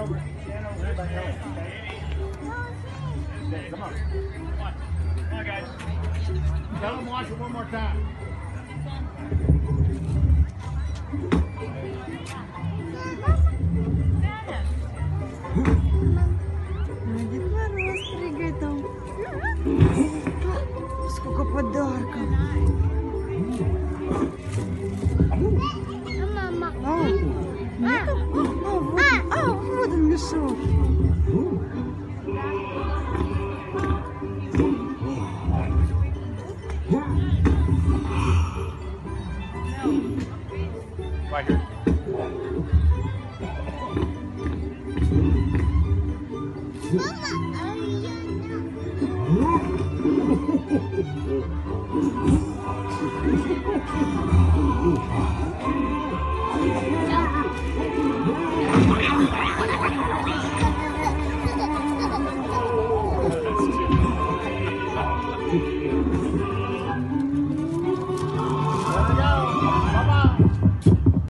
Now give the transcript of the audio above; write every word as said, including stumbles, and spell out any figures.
over. Stand over here by Helen. Okay, come on. Come on. Come on, guys. Tell them watch it one more time. Дед Мороз прыгает там. Сколько подарков. Мама. А, нету? А, вот, а, вот он мешок. Right here. Mama.